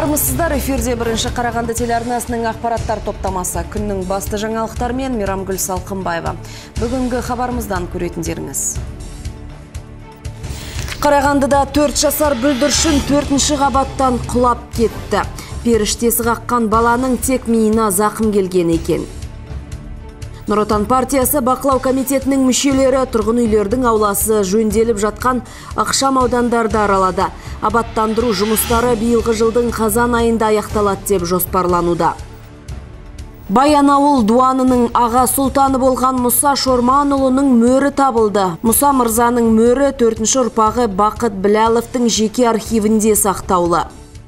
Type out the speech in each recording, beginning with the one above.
Армысыздар, эфирде бірінші Қарағанды телеарнасының ақпараттар топтамасы. Күннің басты жаңалықтармен Мейрамгүл Салқынбаева. Бүгінгі хабарымыздан көретіндеріңіз. Қарағандыда 4 жасар бүлдіршін 4-ші қабаттан құлап кетті. Періштесі қаққан баланың тек миына зақым келген екен. Нұр Отан партиясы бақылау комитетінің мүшелері тұрғын үйлердің ауласы жөнделіп жатқан ықшам аудандарды аралады. Абаттандыру жұмыстары биылғы жылдың қазан айында аяқталады деп жоспарлануда. Баянауыл дуанының аға сұлтаны болған Мұса Шорманұлының мөрі табылды. Мұса мырзаның мөрі 4-ші ұрпағы Бақыт Біләловтың жеке архивінде сақтаулы.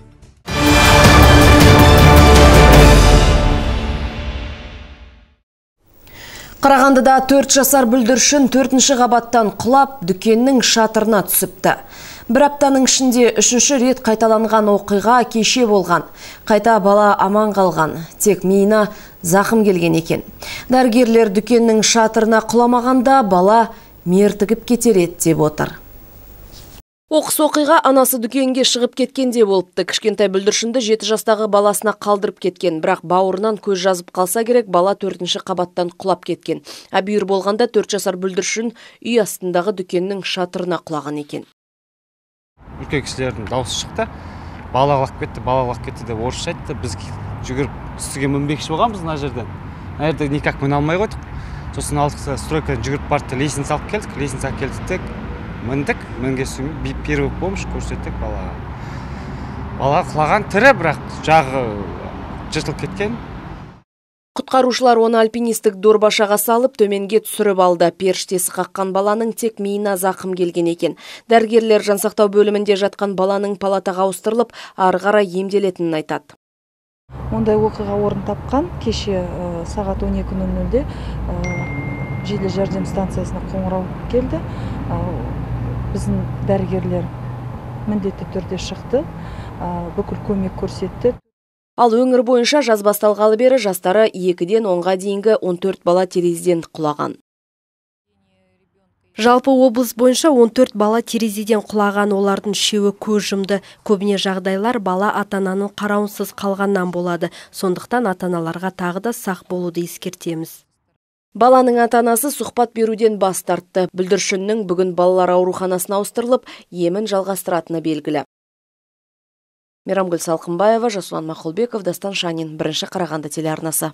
Қарағандыда 4 жасар бүлдіршін 4-ші қабаттан құлап, дүкеннің шатырына түсіпті. Бір аптаның ішінде 3-ші рет қайталанған оқиға кеше болған. Қайта бала аман қалған, тек миына зақым келген екен. Дәрігерлер дүкеннің шатырына құламағанда бала мертігіп кетер еді деп отыр. Оқыс оқиға анасы дүкенге шығып кеткенде болыпты. Кішкентай бүлдіршінді 7 жастағы баласына қалдырып кеткен. Бірақ бауырынан көз жазып қалса керек, бала 4-ші қабаттан құлап кеткен. Әбүйір болғанда 4 жасар бүлдіршін үй астындағы дүкеннің шатырына құлаған екен. Үлкен кісілердің дауысы шықты. Бала құлап кетті деп орысша айтты. Біз жүгіріп үстіге мінбекші болғанбыз мына жерден. Мына жерде никак міне алмай қойдық. Сосын алдық стройкадан жүгіріп барды, лестница алып келдік. Лестница алып келдік. Міндік, мінге сүңгі, первый помощь көрсеттік балаға. Бала құлаған тірі, бірақ жағы жыртылып кеткен. Құтқарушылар оны альпинистік дорбашаға салып, төменге түсіріп алды. Періштесі қаққан баланың тек миына зақым келген екен. Дәрігерлер жансақтау бөлімінде жатқан баланың палатаға ауыстырылып, ары қарай емделетінін айтады. Ондай оқиға орын тапқан кеше сағат 12:00-де жедел жәрдем станциясына қоңырау келді. Біздің дәрігерлер міндетті түрде шықты, бүкіл көмек көрсетті. Ал өңір бойынша жаз басталғалы бері жастары 2-ден 10-ға дейінгі 14 бала терезеден құлаған. Жалпы облыс бойынша 14 бала терезеден құлаған, олардың 3-і көз жұмды. Көбіне жағдайлар бала ата-ананың қарауынсыз қалғаннан болады. Сондықтан ата-аналарға тағы да сақ болуды ескертеміз. Баланың ата-анасы сұхбат беруден бас тартты. Бүлдіршіннің бүгін балалар ауруханасына ауыстырылып, емін жалғастыратыны белгілі. Мейрамгүл Салқынбаева, Жасұлан Мақұлбеков, Дастан Шанин, бірінші Қарағанды телеарнасы.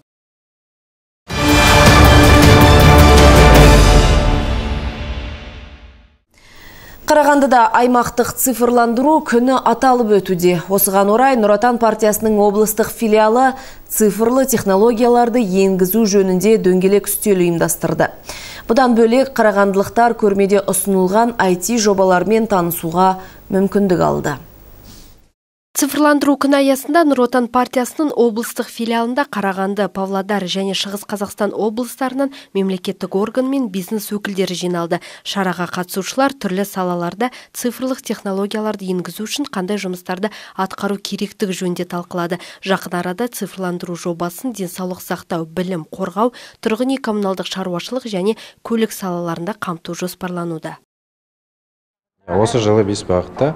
Қарағандыда аймақтық цифрландыру күні аталып өтуде. Осыған орай Нұр Отан партиясының облыстық филиалы цифрлы технологияларды енгізу жөнінде дөңгелек үстел ұйымдастырды. Бұдан бөлек қарағандылықтар көрмеде ұсынылған IT жобалармен танысуға мүмкіндік алды. Цифрландыру күні аясында Нұр Отан партиясының облыстық филиалында Қарағанды, Павлодар және Шығыс Қазақстан облыстарынан мемлекеттік орган мен бизнес өкілдері жиналды. Шараға қатысушылар түрлі салаларда цифрлық технологияларды енгізу үшін қандай жұмыстарды атқару керектігі жөнінде талқылады. Жақын арада цифрландыру жобасын денсаулық сақтау, білім, қорғау, тұрғын үй коммуналдық шаруашылық және көлік салаларында қамту жоспарлануда. Осы жылы 5 бағытта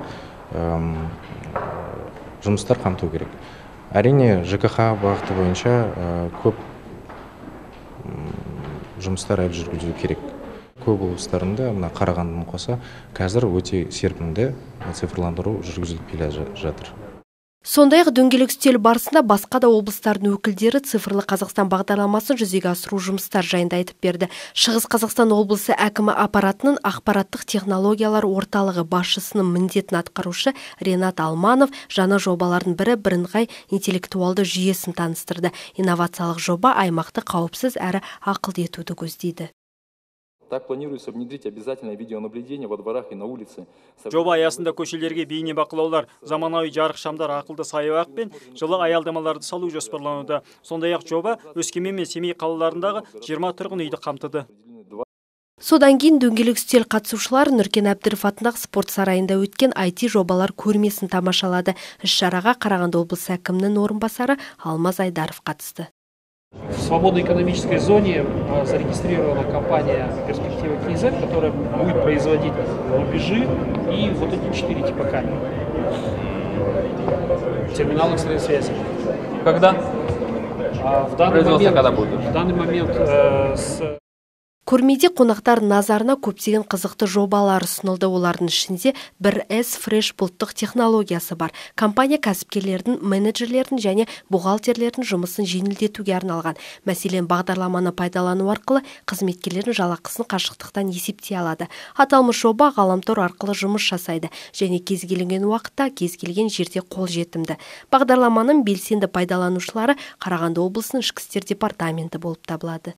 жұмыстар қамту керек. Әрине, ЖКХ бағыты бойынша көп жұмыстар әлі жүргізу керек. Көп облыстарында, мына Қарағандыны қоса, қазір өте серпінді цифрландыру жүргізіліп келе жатыр. Сондай-ақ дөңгелек үстел барысында басқа да облыстардың өкілдері цифрлы Қазақстан бағдарламасын жүзеге асыру жұмыстар жайында айтып берді. Шығыс Қазақстан облысы әкімі аппаратының ақпараттық технологиялар орталығы басшысының міндетін атқарушы Ренат Алманов жаңа жобалардың бірі бірыңғай интеллектуалды жүйесін таныстырды. Инновациялық жоба аймақты қауіпсіз әрі ақылды етуді көздейді. Так планируется внедрить обязательное видеонаблюдение во дворах и на улице. Жоба аясында көшелерге бейне бақылаулар, заманауи жарық шамдар, ақылды саябақ пен жылы аялдамаларды салу жоспарлануда. Сондай-ақ жоба Өскемен мен Семей қалаларындағы 20 тұрғын үйді қамтыды. Содан кейін дөңгелек үстел қатысушылары Нұркен Әбдіров атындағы спорт сарайында өткен IT жобалар көрмесін тамашалады. Іс-шараға Қарағанды облысы әкімінің орынбасары Алмаз Айдаров қатысты. В свободной экономической зоне зарегистрирована компания «Перспектива КИЗ», которая будет производить рубежи и вот эти 4 типа камер. Терминал экстренной связи. Когда? В данный момент с... Көрмеде қонақтар назарына көптеген қызықты жобалар ұсынылды. Олардың ішінде 1С Fresh бұлттық технологиясы бар. Компания кәсіпкерлердің, менеджерлердің және бухгалтерлердің жұмысын жеңілдетуге арналған. Мәселен, бағдарламаны пайдалану арқылы қызметкерлердің жалақысын қашықтықтан есептей алады. Аталмыш жоба ғаламтор арқылы жұмыс жасайды және кез келген уақытта, кез келген жерде қолжетімді. Бағдарламаның белсенді пайдаланушылары Қарағанды облысының ішкі істер департаменті болып табылады.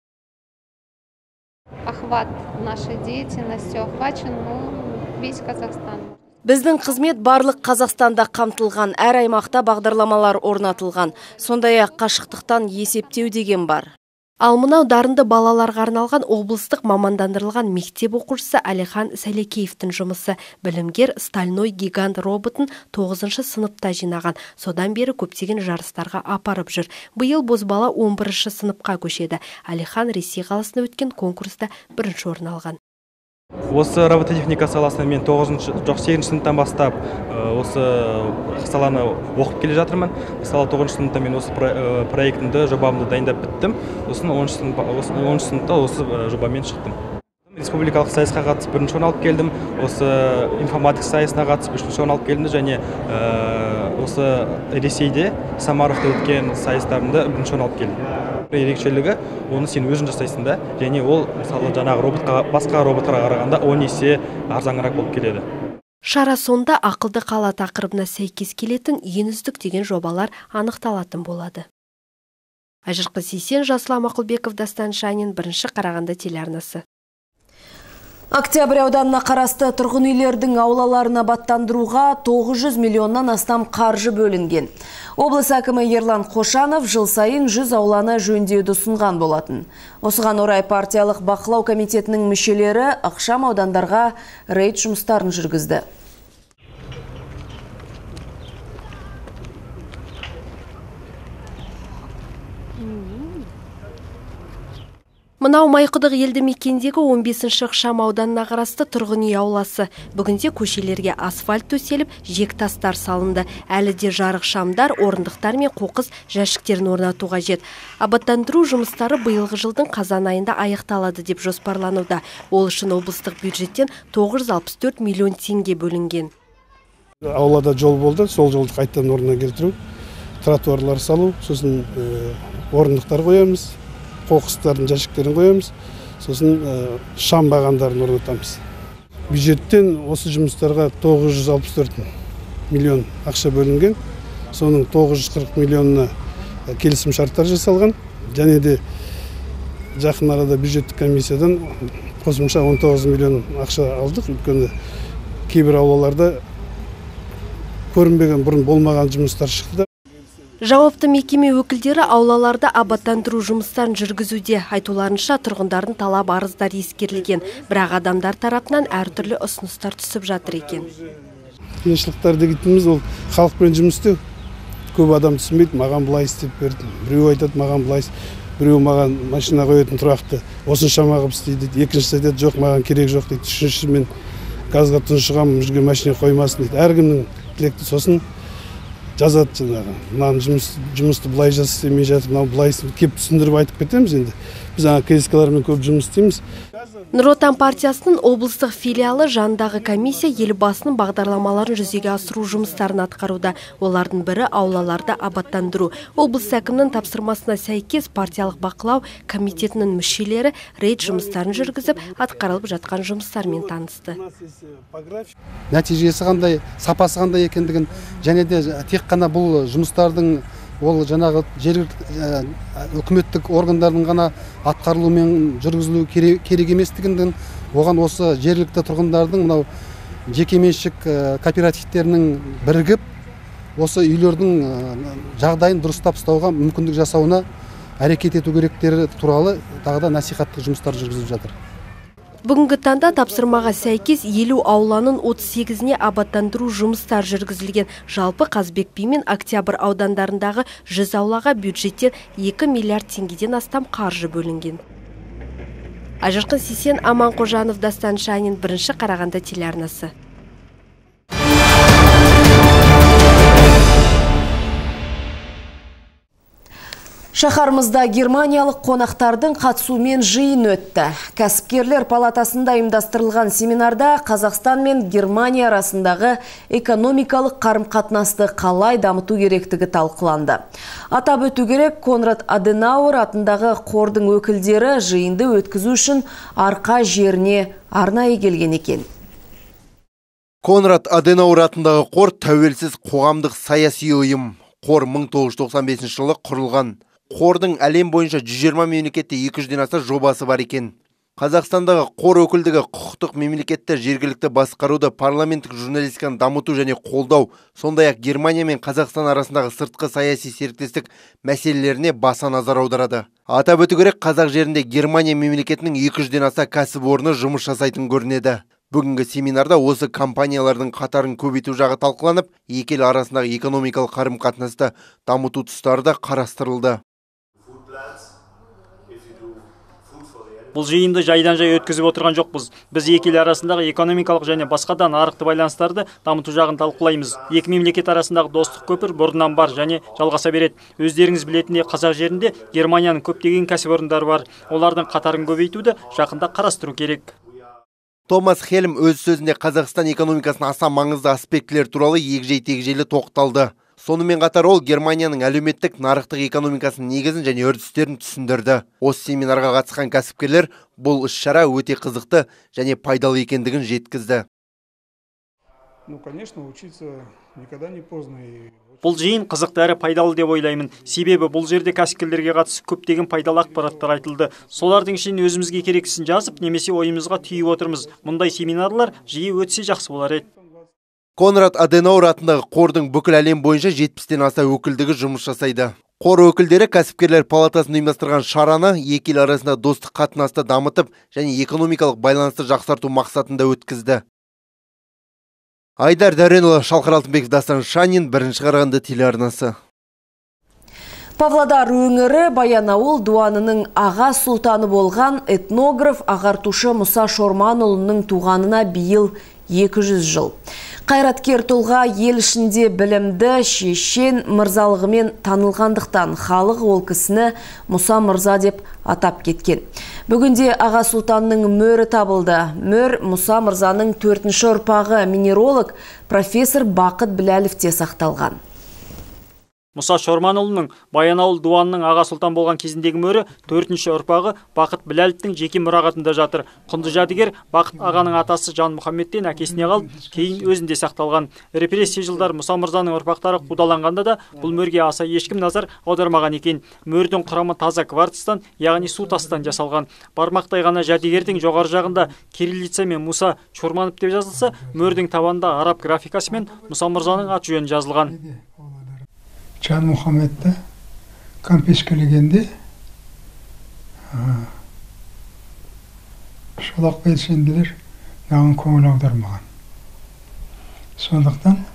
Охват нашей деятельности охвачен весь Казахстан. Біздің қызмет барлық Қазақстанда қамтылған, әр аймақта бағдарламалар орнатылған. Сондай-ақ қашықтықтан есептеу деген бар. Ал мынау дарынды балаларға арналған облыстық мамандандырылған мектеп оқушысы Алихан Сәлекеевтің жұмысы. Білімгер стальной гигант роботын 9-шы сыныпта жинаған. Содан бері көптеген жарыстарға апарып жүр. Биыл бозбала 11-ші сыныпқа көшеді. Алихан Ресей қаласында өткен конкурста 1-ші орын алған. Осы робототехника саласында мен 8-ші сыныптан бастап осы саланы оқып келе жатырмын. Мысалы 9-ші сыныпта мен осы проектімді, жобамды дайындап біттім. Сосын 10-ші сыныпта осы жобамен шықтым. Республикалық сайысқа қатысып 1-ші орын алып келдім. Осы информатика сайысына қатысып 3-ші орын алып келдім және осы Ресейде Самаровта өткен сайыстарында 1-ші орын алып келдім. Ерекшелігі, оны сен өзің жасайсың да, және ол мысалы жаңағы басқа роботқа қарағанда 10 есе арзанырақ болып келеді. Шара сонда ақылды қала тақырыбына сәйкес келетін ең үздік деген жобалар анықталатын болады. Айжырқы Сейсен, Жасұлан Мақұлбеков, Дастан Шанин, 1-ші Қарағанды телеарнасы. Октябрь ауданына қарасты тұрғын үйлердің аулаларын абаттандыруға 900 миллионнан астам қаржы бөлінген. Облыс әкімі Ерлан Қошанов жыл сайын 100 ауланы жөндеуді ұсынған болатын. Осыған орай партиялық бақылау комитетінің мүшелері ықшам аудандарға рейд жұмыстарын жүргізді. Мынау Майқұдық елді мекендегі 15-ші ықшам ауданына қарасты тұрғын үй ауласы. Бүгінде көшелерге асфальт төселіп, жектастар салынды. Әлі де жарық шамдар, орындықтар мен қоқыс жәшіктерін орнатуға жет. Абаттандыру жұмыстары биылғы жылдың қазан айында аяқталады деп жоспарлануда. Ол үшін облыстық бюджеттен 964 миллион теңге бөлінген. Аулада жол болды, сол жолды қайтадан орнына келтіру, тротуарлар салу, сосын орындықтар қоямыз. Қоқыстардың жәшіктерін қоямыз, сосын шам бағандарын орнатамыз. Бюджеттен осы жұмыстарға 964 миллион ақша бөлінген, соның 940 миллионына келісім шарттар жасалған, және де жақын арада бюджеттік комиссиядан қосымша 19 миллион ақша алдық. Өйткені кейбір аулаларда көрінбеген, бұрын болмаған жұмыстар шықты. Жауапты мекеме өкілдері аулаларда абаттандыру жұмыстарын жүргізуде. Айтуларынша тұрғындардың талап арыздар ескерілген, бірақ адамдар тарапынан әртүрлі ұсыныстар түсіп жатыр екен. Қиыншылықтар дегеніміз ол халықпен жұмыс істеу. Көп адам түсінбейді, маған былай істеп берді. Біреу айтады, маған былай, біреу маған машина қоятын тұрақты осыншама қылып істейді. Екіншісі айтады, жоқ, маған керек жоқ дейді. Үшіншісі мен газға тұншығамын, жүрген машина қоймасын дейді. Әркімнің тілекті сосын жазады жаңағы. Мынаны жұмысты былай жасай істемей жатыр, мынаны былай кеп түсіндіріп айтып кетеміз енді. Біз КСК-лармен көп жұмыс істейміз. Нұр Отан партиясының облыстық филиалы жанындағы комиссия елбасының бағдарламаларын жүзеге асыру жұмыстарын атқаруда. Олардың бірі аулаларды абаттандыру. Облыс әкімінің тапсырмасына сәйкес партиялық бақылау комитетінің мүшелері рейд жұмыстарын жүргізіп, атқарылып жатқан жұмыстармен танысты. Нәтижесі қандай, сапасы қандай екендігін, және де тек қана бұл жұмыстардың ол жаңағы жергілікті үкіметтік органдардың ғана атқарылуымен жүргізілу керек еместігін, оған осы жергілікті тұрғындардың мынау жекеменшік кооперативтерінің бірігіп, осы үйлердің жағдайын дұрыстап ұстауға мүмкіндік жасауына әрекет ету керектері туралы тағы да насихаттық жұмыстар жүргізіліп жатыр. Бүгінгі таңда тапсырмаға сәйкес 50 ауланың 38-не абаттандыру жұмыстар жүргізілген. Жалпы Қазыбек би мен Октябрь аудандарындағы 100 аулаға бюджеттен 2 миллиард теңгеден астам қаржы бөлінген. Ажырқын Сесен, Аман Қожанов, Дастан Шанин, бірінші Қарағанды телеарнасы. Шаһарымызда германиялық қонақтардың қатысуымен жиын өтті. Кәсіпкерлер палатасында ұйымдастырылған семинарда Қазақстан мен Германия арасындағы экономикалық қарым-қатынасты қалай дамыту керектігі талқыланды. Атап өту керек, Конрад Аденауэр атындағы қордың өкілдері жиынды өткізу үшін арқа жеріне арнайы келген екен. Конрад Аденауэр атындағы қор тәуелсіз қоғамдық саяси ұйым. Қор 1995 жылы құрылған. Қордың әлем бойынша 120 мемлекетте 200-ден аса жобасы бар екен. Қазақстандағы қор өкілдігі құқықтық мемлекетті жергілікті басқаруды, парламенттік журналистиканы дамыту және қолдау, сондай-ақ Германия мен Қазақстан арасындағы сыртқы саяси серіктестік мәселелеріне баса назар аударады. Атап өту керек, қазақ жерінде Германия мемлекетінің 200-ден аса кәсіпорны жұмыс жасайтын көрінеді. Бүгінгі семинарда осы компаниялардың қатарын көбейту жағы талқыланып, екі ел арасындағы экономикалық қарым-қатынасты дамыту тұстары да қарастырылды. Бұл жиынды жайдан-жай өткізіп отырған жоқпыз. Біз екі ел арасындағы экономикалық және басқа да нарықты байланыстарды дамыту жағын талқылаймыз. Екі мемлекет арасындағы достық көпір бұрыннан бар және жалғаса береді. Өздеріңіз білетіндей, қазақ жерінде Германияның көптеген кәсіпорындары бар. Олардың қатарын көбейтуді жақында қарастыру керек. Томас Хельм өз сөзінде Қазақстан экономикасының аса маңызды аспектілер туралы егжей-тегжейлі тоқталды. Сонымен қатар ол Германияның әлеуметтік нарықтық экономикасының негізін және үрдістерін түсіндірді. Осы семинарға қатысқан кәсіпкерлер бұл іс-шара өте қызықты және пайдалы екендігін жеткізді. Бұл жиын қызықты әрі пайдалы деп ойлаймын. Себебі бұл жерде кәсіпкерлерге қатысты көптеген пайдалы ақпараттар айтылды. Солардың ішінен өзімізге керектісін жазып, немесе ойымызға түйіп отырмыз. Мұндай семинарлар жиі өтсе жақсы болар еді. Конрад Аденауэр атындағы қордың бүкіл әлем бойынша 70-тен аса өкілдігі жұмыс жасайды. Қор өкілдері кәсіпкерлер палатасын ұйымдастырған шараны екі ел арасында достық қатынасты дамытып және экономикалық байланысты жақсарту мақсатында өткізді. Айдар Дәренұлы, Шалқар Алтынбеков, Дастан Шанин, бірінші Қарағанды телеарнасы. Павлодар өңірі Баянауыл дуанының аға сұлтаны болған этнограф ағартушы Мұса Шорманұлының туғанына биыл 200 жыл. Қайраткер тұлға ел ішінде білімді, шешен, мырзалығымен танылғандықтан халық ол кісіні Мұса мырза деп атап кеткен. Бүгінде аға сұлтанның мөрі табылды. Мөр Мұса мырзаның 4-ші ұрпағы минеролог профессор Бақыт Біләлівте сақталған. Мұса Шорманұлының Баянауыл дуанының аға сұлтан болған кезіндегі мөрі 4-ші ұрпағы Бақыт Біләлівтің жеке мұрағатында жатыр. Құнды жәдігер Бақыт ағаның атасы Жан Мұхаммедтен әкесіне қалып, кейін өзінде сақталған. Репрессия жылдар Мұса мырзаның ұрпақтары қудаланғанда да бұл мөрге аса ешкім назар аудармаған екен. Мөрдің құрамы таза кварцтан, яғни су тастан жасалған. Бармақтай ғана жәдігердің жоғары жағында кириллицамен Мұса Шорманов деп жазылса, мөрдің табанында араб графикасымен Мұса мырзаның аты жөні жазылған. Жан Мұхаммедті кампешкелегенде шолақ белсенділер маған көңіл аудармаған. Сондықтан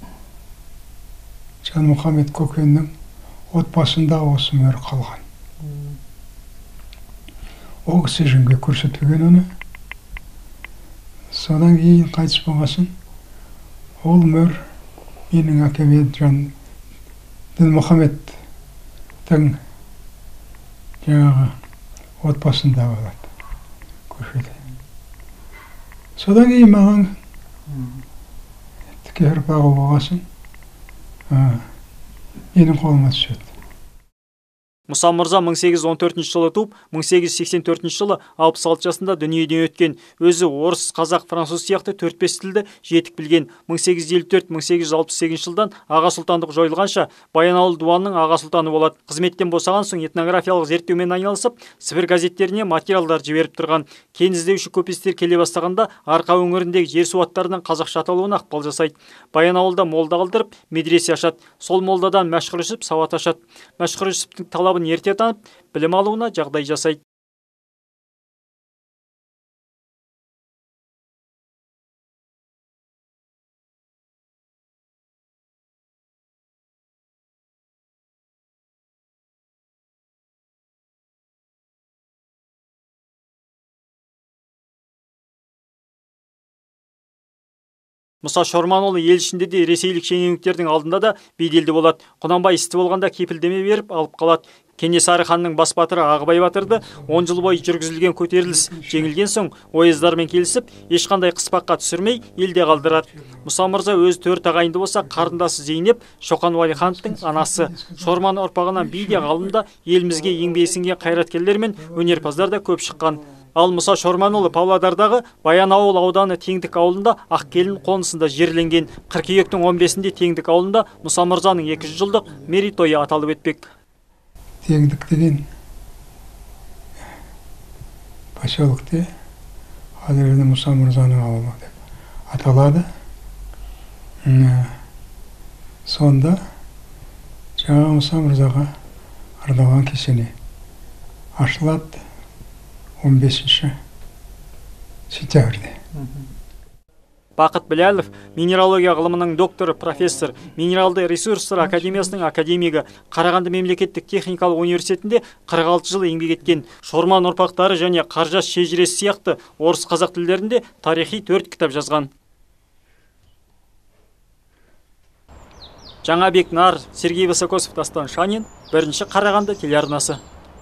Жан Мұхаммед көкеннің отбасында осы мөр қалған. Ол кісі жөнге көрсетілген оны. Содан кейін қайтыс болғасын, ол мөр менің әкеме Жан Мұхаммедтің жаңағы отбасында болады көшеде. Содан кейін маған тіке ұрпағы болғасын менің қолыма түседі. Мұса мырза 1814 жылы туып, 1884 жылы 66 жасында дүниеден өткен. Өзі орыс, қазақ, француз сияқты 4-5 тілді жетік білген. 1854-1868 жылдан аға сұлтандық жойылғанша Баянауыл дуанының аға сұлтаны болады. Қызметтен босаған соң этнографиялық зерттеумен айналысып, Сібір газеттеріне материалдар жіберіп тұрған. Кен іздеуші көпестер келе бастағанда арқа өңіріндегі жер суаттарының қазақша аталуына ықпал жасайды. Баянауылда молда қалдырып, медресе ашады. Сол молдадан Мәшһүр Жүсіп сауат ашады. Мәшһүр Жүсіптің талабын ерте танып, білім алуына жағдай жасайды. Мұса Шорманұлы ел ішінде де ресейлік шенеуніктердің алдында да беделді болады. Құнанбай істі болғанда кепілдеме беріп алып қалады. Кенесары ханның бас батыры Ағыбай батырды 10 жыл бойы жүргізілген көтеріліс жеңілген соң ойыздармен келісіп, ешқандай қыспаққа түсірмей елде қалдырады. Мұса мырза өзі 4 ағайынды болса, қарындасы Зейнеп Шоқан Уәлихановтың анасы. Шорман ұрпағынан би де ғалым да елімізге еңбегі сіңген қайраткерлер мен өнерпаздар да көп шыққан. Ал Мұса Шорманұлы Павлодардағы Баянауыл ауданы Теңдік ауылында Ақкелін қонысында жерленген. Қыркүйектің 15-інде Теңдік ауылында Мұса мырзаның 200 жылдық мерейтойы аталып өтпек. Теңдік деген поселокте қазіргі Мұса мырзаның ауылы деп аталады. Сонда жаңа Мұса мырзаға арналған кесене ашылады 15 сентябрьде. Бақыт Біләлов, минералогия ғылымының докторы, профессор, Минералды ресурстар академиясының академигі, Қарағанды мемлекеттік техникалық университетінде 46 жыл еңбек еткен. Шорман ұрпақтары және Қаржас шежіресі сияқты орыс қазақ тілдерінде тарихи 4 кітап жазған. Жаңабек Нар, Сергей Высокосов, Дастан Шанин, 1-ші Қарағанды телеарнасы.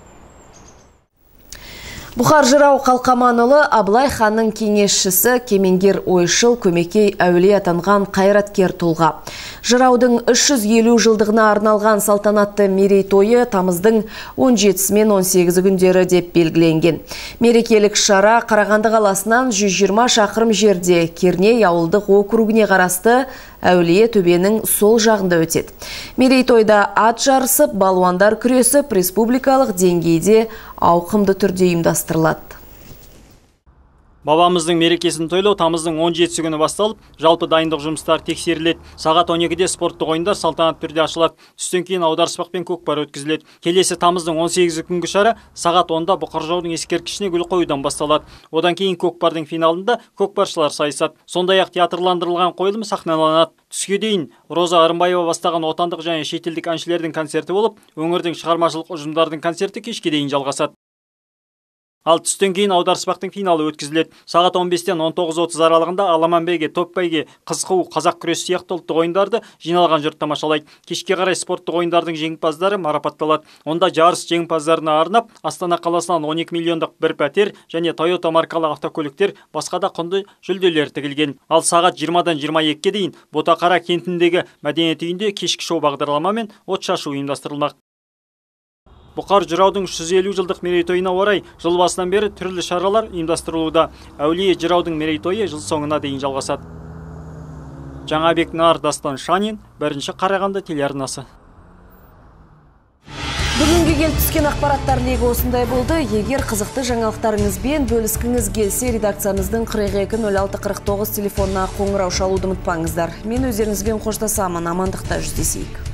Бұхар Жырау Қалқаманұлы Абылай ханның кеңесшісі, кемеңгер ойшыл, көмекей әулие атанған қайраткер тұлға. Жыраудың 350 жылдығына арналған салтанатты мерейтойы тамыздың 17 мен 18 күндері деп белгіленген. Мерекелік шара Қарағанды қаласынан 120 шақырым жерде Керней ауылдық округіне қарасты Әулие төбенің сол жағында өтеді. Мерейтойда ат жарысып, балуандар күресіп, республикалық деңгейде ауқымды түрде ұйымдастырылады. Бабамыздың мерекесін тойлау тамыздың 17 күні басталып, жалпы дайындық жұмыстары тексеріледі. Сағат 12-де спорттық ойындар салтанатты түрде ашылады. Түстен кейін аударыспақ пен көкпар өткізіледі. Келесі тамыздың 18 күнгі шара сағат 10-да Бұқар жыраудың ескерткішіне гүл қоюдан басталады. Одан кейін көкпардың финалында көкпаршылар сайысады. Сондай-ақ театрландырылған қойылым сахналанады. Түске дейін Роза Арымбаева бастаған отандық және шетелдік әншілердің концерті болып, өңірдің шығармашылық ұжымдардың концерті кешке дейін жалғасады. Ал түстен кейін аударыспақтың финалы өткізіледі. Сағат 15-тен 19:30 аралығында аламан бәйге, топ бәйге, қыз қуу, қазақ күресі сияқты ұлттық ойындарды жиналған жұрт тамашалайды. Кешке қарай спорттық ойындардың жеңімпаздары марапатталады. Онда жарыс жеңімпаздарына арнап Астана қаласынан 12 миллиондық бір пәтер және Toyota маркалы автокөліктер, басқа да құнды жүлделер тігілген. Ал сағат 20-дан 22-ге дейін Ботақара кентіндегі мәдениет үйінде кешкі шоу бағдарламамен от шашу ұйымдастырылмақ. Бұқар жыраудың 350 жылдық мерейтойына орай жыл басынан бері түрлі шаралар ұйымдастырылуда. Әулие жыраудың мерейтойы жыл соңына дейін жалғасады. Жаңабек Нар, Дастан Шанин, 1-ші Қарағанды телеарнасы. Бүгінге келіп түскен ақпараттар легі осындай болды. Егер қызықты жаңалықтарыңызбен бөліскіңіз келсе, редакциямыздың 42-06-49 телефонына қоңырау шалуды ұмытпаңыздар. Мен өздеріңізбен қоштасамын, амандықта жүздесейік.